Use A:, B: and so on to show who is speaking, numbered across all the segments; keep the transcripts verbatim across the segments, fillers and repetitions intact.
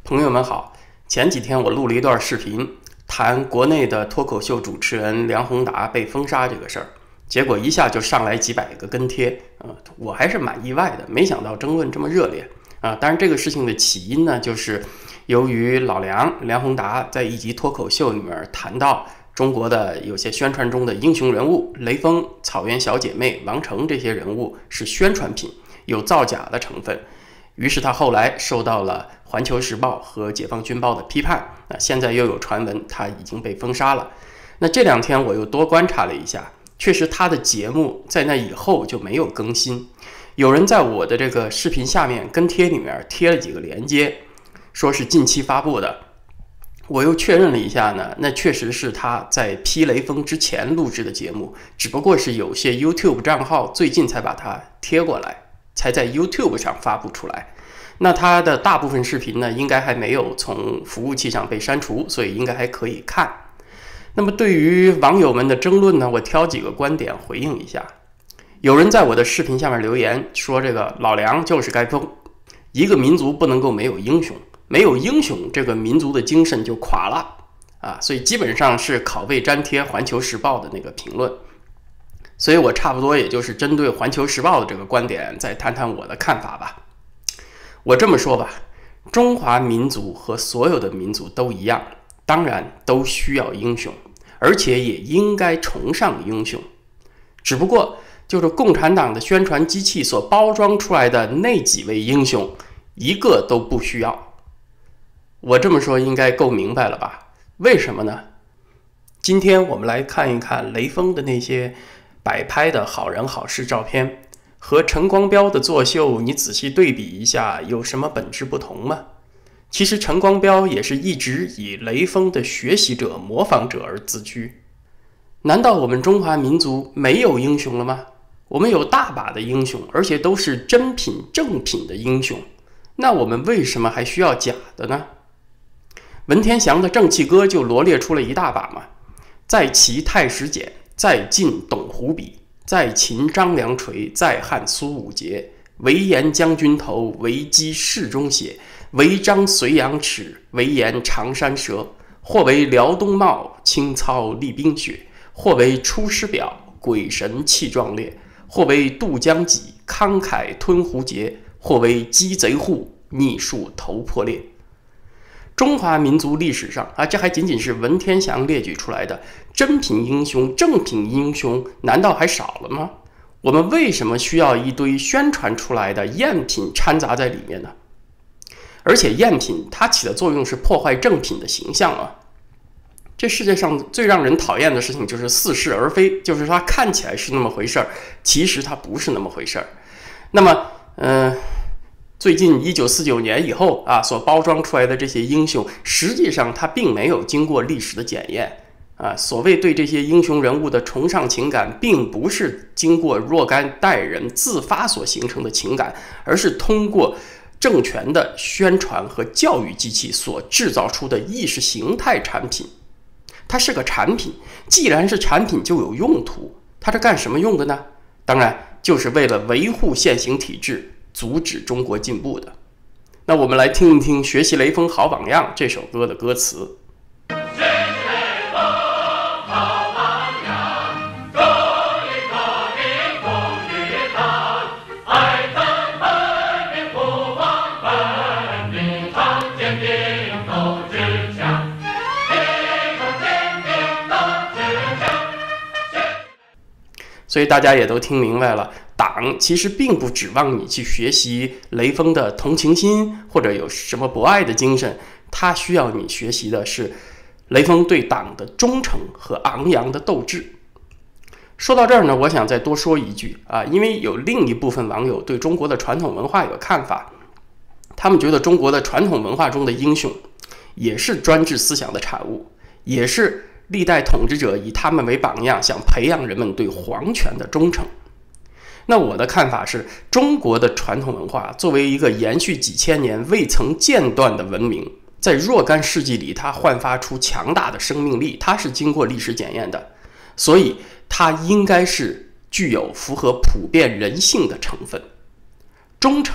A: 朋友们好，前几天我录了一段视频，谈国内的脱口秀主持人梁宏达被封杀这个事儿，结果一下就上来几百个跟帖，呃，我还是蛮意外的，没想到争论这么热烈啊！当然，这个事情的起因呢，就是由于老梁梁宏达在一集脱口秀里面谈到中国的有些宣传中的英雄人物，雷锋、草原小姐妹、王成这些人物是宣传品，有造假的成分。于是他后来受到了《环球时报》和《解放军报》的批判，那现在又有传闻他已经被封杀了。那这两天我又多观察了一下，确实他的节目在那以后就没有更新。有人在我的这个视频下面跟帖里面贴了几个连接，说是近期发布的。我又确认了一下呢，那确实是他在批雷锋之前录制的节目，只不过是有些 YouTube 账号最近才把它贴过来，才在 YouTube 上发布出来。那他的大部分视频呢，应该还没有从服务器上被删除，所以应该还可以看。那么对于网友们的争论呢，我挑几个观点回应一下。有人在我的视频下面留言说，这个老梁就是该封，一个民族不能够没有英雄，没有英雄，这个民族的精神就垮了啊！所以基本上是拷贝粘贴《环球时报》的那个评论。所以我差不多也就是针对《环球时报》的这个观点，再谈谈我的看法吧。我这么说吧，中华民族和所有的民族都一样，当然都需要英雄，而且也应该崇尚英雄。只不过就是共产党的宣传机器所包装出来的那几位英雄，一个都不需要。我这么说应该够明白了吧？为什么呢？今天我们来看一看雷锋的那些摆拍的好人好事照片，和陈光标的作秀，你仔细对比一下，有什么本质不同吗？其实陈光标也是一直以雷锋的学习者、模仿者而自居。难道我们中华民族没有英雄了吗？我们有大把的英雄，而且都是真品、正品的英雄。那我们为什么还需要假的呢？文天祥的正气歌就罗列出了一大把嘛，在齐太史简，在晋董狐笔，在秦张良垂，在汉苏武节，唯言将军头，唯击侍中血，唯张隋阳齿，唯言长山蛇，或为辽东茂，清操厉冰雪，或为出师表，鬼神气壮烈，或为渡江脊，慷慨吞胡节，或为鸡贼户，逆树头破裂。中华民族历史上啊，这还仅仅是文天祥列举出来的真品英雄、正品英雄，难道还少了吗？我们为什么需要一堆宣传出来的赝品掺杂在里面呢？而且赝品它起的作用是破坏正品的形象啊。这世界上最让人讨厌的事情就是似是而非，就是说它看起来是那么回事儿，其实它不是那么回事儿。那么，嗯、呃。最近一九四九年以后啊，所包装出来的这些英雄，实际上他并没有经过历史的检验啊。所谓对这些英雄人物的崇尚情感，并不是经过若干代人自发所形成的情感，而是通过政权的宣传和教育机器所制造出的意识形态产品。它是个产品，既然是产品，就有用途。它是干什么用的呢？当然就是为了维护现行体制，阻止中国进步的。那我们来听一听《学习雷锋好榜样》这首歌的歌词。所以大家也都听明白了，党其实并不指望你去学习雷锋的同情心或者有什么博爱的精神，他需要你学习的是雷锋对党的忠诚和昂扬的斗志。说到这儿呢，我想再多说一句啊，因为有另一部分网友对中国的传统文化有看法，他们觉得中国的传统文化中的英雄也是专制思想的产物，也是历代统治者以他们为榜样，想培养人们对皇权的忠诚。那我的看法是，中国的传统文化作为一个延续几千年未曾间断的文明，在若干世纪里，它焕发出强大的生命力，它是经过历史检验的，所以它应该是具有符合普遍人性的成分。忠诚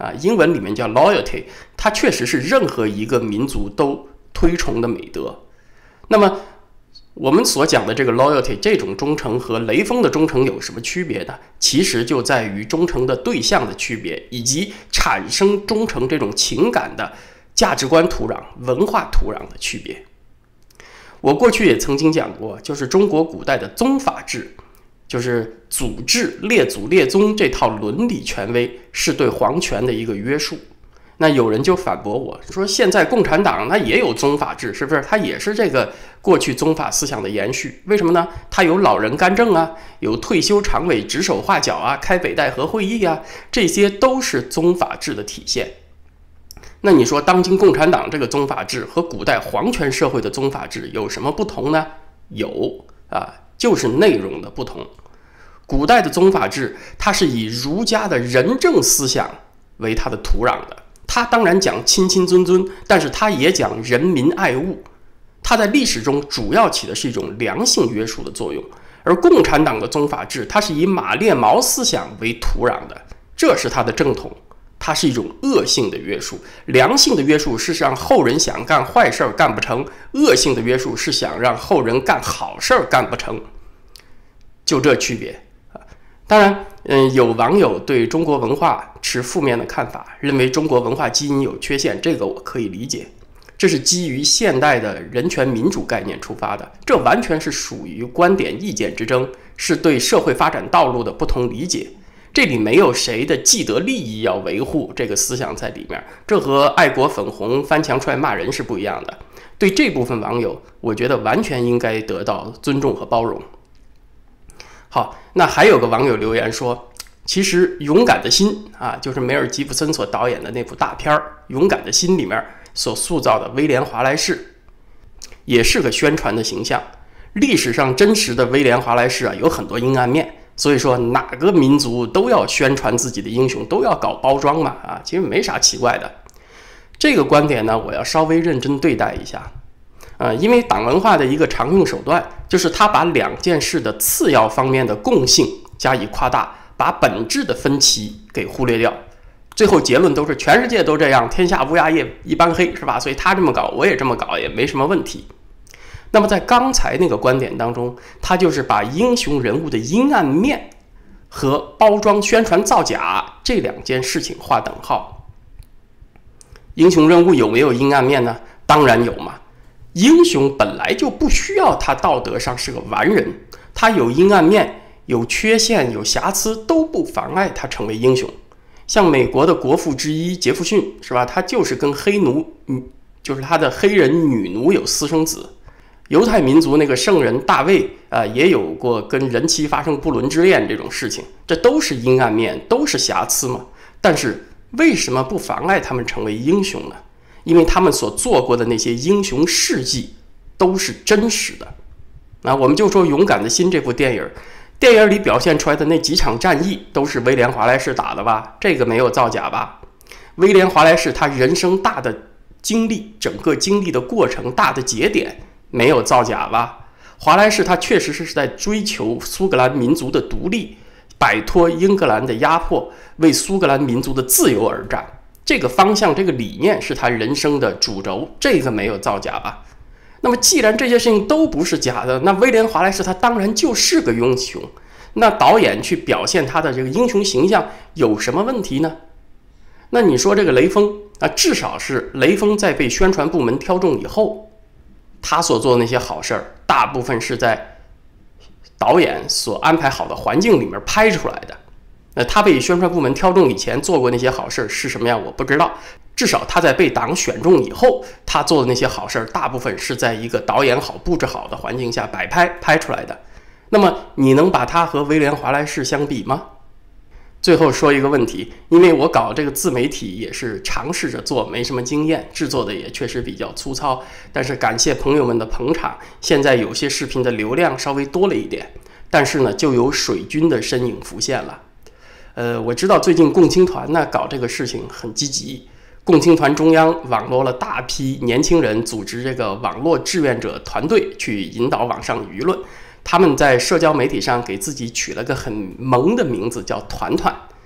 A: 啊，英文里面叫 loyalty， 它确实是任何一个民族都推崇的美德。那么我们所讲的这个 loyalty 这种忠诚和雷锋的忠诚有什么区别呢？其实就在于忠诚的对象的区别，以及产生忠诚这种情感的价值观土壤、文化土壤的区别。我过去也曾经讲过，就是中国古代的宗法制，就是祖制、列祖列宗这套伦理权威是对皇权的一个约束。那有人就反驳我说，现在共产党那也有宗法制，是不是？它也是这个过去宗法思想的延续。为什么呢？它有老人干政啊，有退休常委指手画脚啊，开北戴河会议啊，这些都是宗法制的体现。那你说当今共产党这个宗法制和古代皇权社会的宗法制有什么不同呢？有啊，就是内容的不同。古代的宗法制，它是以儒家的仁政思想为它的土壤的。他当然讲亲亲尊尊，但是他也讲人民爱物。他在历史中主要起的是一种良性约束的作用，而共产党的宗法制，它是以马列毛思想为土壤的，这是它的正统。它是一种恶性的约束，良性的约束是让后人想干坏事干不成，恶性的约束是想让后人干好事干不成，就这区别。当然，嗯，有网友对中国文化持负面的看法，认为中国文化基因有缺陷，这个我可以理解。这是基于现代的人权民主概念出发的，这完全是属于观点意见之争，是对社会发展道路的不同理解。这里没有谁的既得利益要维护这个思想在里面，这和爱国粉红翻墙出来骂人是不一样的。对这部分网友，我觉得完全应该得到尊重和包容。好，那还有个网友留言说，其实《勇敢的心》啊，就是梅尔吉布森所导演的那部大片《勇敢的心》里面所塑造的威廉·华莱士，也是个宣传的形象。历史上真实的威廉·华莱士啊，有很多阴暗面，所以说哪个民族都要宣传自己的英雄，都要搞包装嘛，啊，其实没啥奇怪的。这个观点呢，我要稍微认真对待一下。呃，因为党文化的一个常用手段，就是它把两件事的次要方面的共性加以夸大，把本质的分歧给忽略掉，最后结论都是全世界都这样，天下乌鸦夜一般黑，是吧？所以他这么搞，我也这么搞，也没什么问题。那么在刚才那个观点当中，他就是把英雄人物的阴暗面和包装宣传造假这两件事情划等号。英雄人物有没有阴暗面呢？当然有嘛。英雄本来就不需要他道德上是个完人，他有阴暗面、有缺陷、有瑕疵都不妨碍他成为英雄。像美国的国父之一杰弗逊，是吧？他就是跟黑奴，嗯，就是他的黑人女奴有私生子。犹太民族那个圣人大卫啊、呃，也有过跟人妻发生不伦之恋这种事情，这都是阴暗面，都是瑕疵嘛。但是为什么不妨碍他们成为英雄呢？因为他们所做过的那些英雄事迹都是真实的。那我们就说《勇敢的心》这部电影，电影里表现出来的那几场战役都是威廉·华莱士打的吧？这个没有造假吧？威廉·华莱士他人生大的经历，整个经历的过程大的节点没有造假吧？华莱士他确实是在追求苏格兰民族的独立，摆脱英格兰的压迫，为苏格兰民族的自由而战。这个方向，这个理念是他人生的主轴，这个没有造假吧？那么既然这些事情都不是假的，那威廉·华莱士他当然就是个英雄。那导演去表现他的这个英雄形象有什么问题呢？那你说这个雷锋啊，至少是雷锋在被宣传部门挑中以后，他所做的那些好事儿，大部分是在导演所安排好的环境里面拍出来的。那他被宣传部门挑中以前做过那些好事是什么样，我不知道。至少他在被党选中以后，他做的那些好事大部分是在一个导演好、布置好的环境下摆拍拍出来的。那么你能把他和威廉·华莱士相比吗？最后说一个问题，因为我搞这个自媒体也是尝试着做，没什么经验，制作的也确实比较粗糙，但是感谢朋友们的捧场，现在有些视频的流量稍微多了一点，但是呢，就有水军的身影浮现了。呃，我知道最近共青团呢搞这个事情很积极，共青团中央网罗了大批年轻人，组织这个网络志愿者团队去引导网上舆论。他们在社交媒体上给自己取了个很萌的名字，叫团团。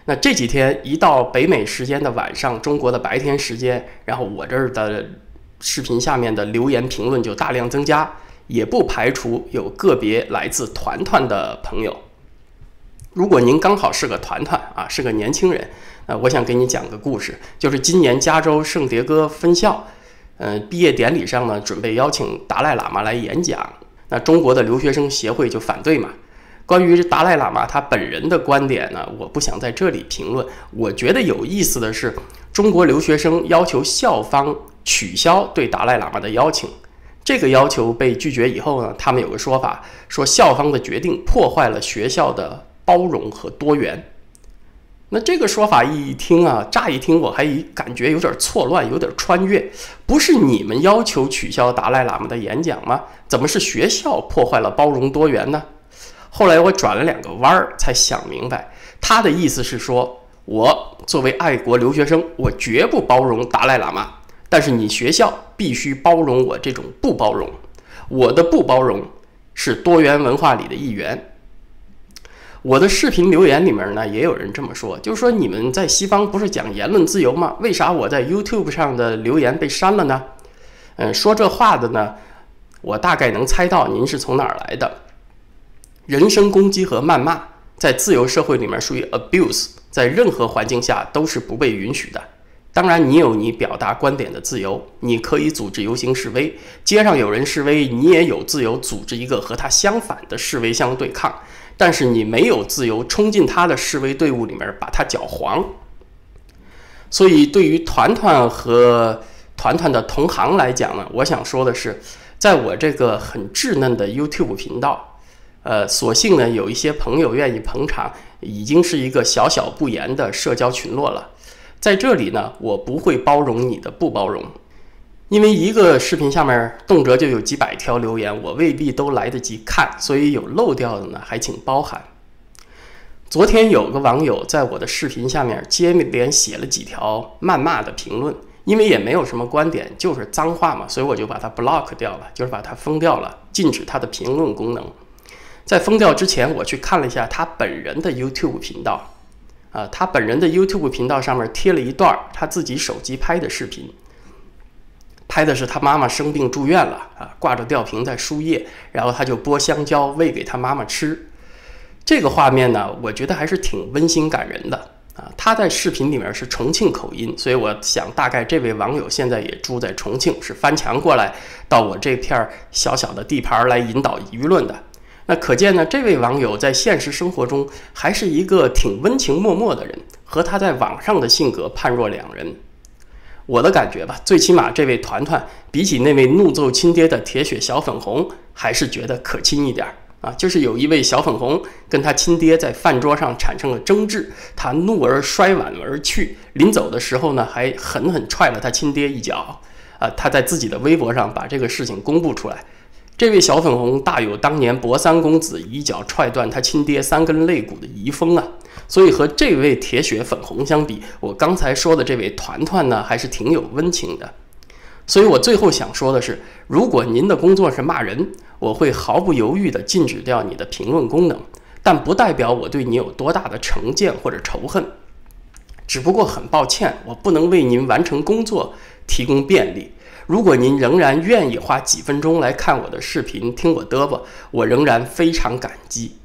A: 那这几天一到北美时间的晚上，中国的白天时间，然后我这儿的视频下面的留言评论就大量增加，也不排除有个别来自团团的朋友。如果您刚好是个团团啊，是个年轻人，呃，我想给你讲个故事，就是今年加州圣迭戈分校，呃，毕业典礼上呢，准备邀请达赖喇嘛来演讲，那中国的留学生协会就反对嘛。关于达赖喇嘛他本人的观点呢，我不想在这里评论。我觉得有意思的是，中国留学生要求校方取消对达赖喇嘛的邀请，这个要求被拒绝以后呢，他们有个说法，说校方的决定破坏了学校的包容和多元。那这个说法一听啊，乍一听我还感觉有点错乱，有点穿越。不是你们要求取消达赖喇嘛的演讲吗？怎么是学校破坏了包容多元呢？后来我转了两个弯儿，才想明白，他的意思是说，我作为爱国留学生，我绝不包容达赖喇嘛，但是你学校必须包容我这种不包容，我的不包容是多元文化里的一员。我的视频留言里面呢，也有人这么说，就是说你们在西方不是讲言论自由吗？为啥我在 YouTube 上的留言被删了呢？嗯，说这话的呢，我大概能猜到您是从哪儿来的。人身攻击和谩骂在自由社会里面属于 abuse， 在任何环境下都是不被允许的。当然你有你表达观点的自由，你可以组织游行示威，街上有人示威，你也有自由组织一个和他相反的示威相对抗，但是你没有自由冲进他的示威队伍里面把他搅黄。所以对于团团和团团的同行来讲呢，我想说的是，在我这个很稚嫩的 YouTube 频道，呃，所幸呢，有一些朋友愿意捧场，已经是一个小小不言的社交群落了。在这里呢，我不会包容你的不包容，因为一个视频下面动辄就有几百条留言，我未必都来得及看，所以有漏掉的呢，还请包涵。昨天有个网友在我的视频下面接连写了几条谩骂的评论，因为也没有什么观点，就是脏话嘛，所以我就把它 block 掉了，就是把它封掉了，禁止它的评论功能。在封掉之前，我去看了一下他本人的 YouTube 频道，啊，他本人的 YouTube 频道上面贴了一段他自己手机拍的视频，拍的是他妈妈生病住院了啊，挂着吊瓶在输液，然后他就剥香蕉喂给他妈妈吃。这个画面呢，我觉得还是挺温馨感人的啊。他在视频里面是重庆口音，所以我想大概这位网友现在也住在重庆，是翻墙过来到我这片小小的地盘来引导舆论的。那可见呢，这位网友在现实生活中还是一个挺温情脉脉的人，和他在网上的性格判若两人。我的感觉吧，最起码这位团团比起那位怒揍亲爹的铁血小粉红，还是觉得可亲一点啊。就是有一位小粉红跟他亲爹在饭桌上产生了争执，他怒而摔碗而去，临走的时候呢，还狠狠踹了他亲爹一脚啊。他在自己的微博上把这个事情公布出来。这位小粉红大有当年博三公子一脚踹断他亲爹三根肋骨的遗风啊，所以和这位铁血粉红相比，我刚才说的这位团团呢，还是挺有温情的。所以我最后想说的是，如果您的工作是骂人，我会毫不犹豫地禁止掉你的评论功能，但不代表我对你有多大的成见或者仇恨。只不过很抱歉，我不能为您完成工作提供便利。如果您仍然愿意花几分钟来看我的视频，听我嘚啵，我仍然非常感激。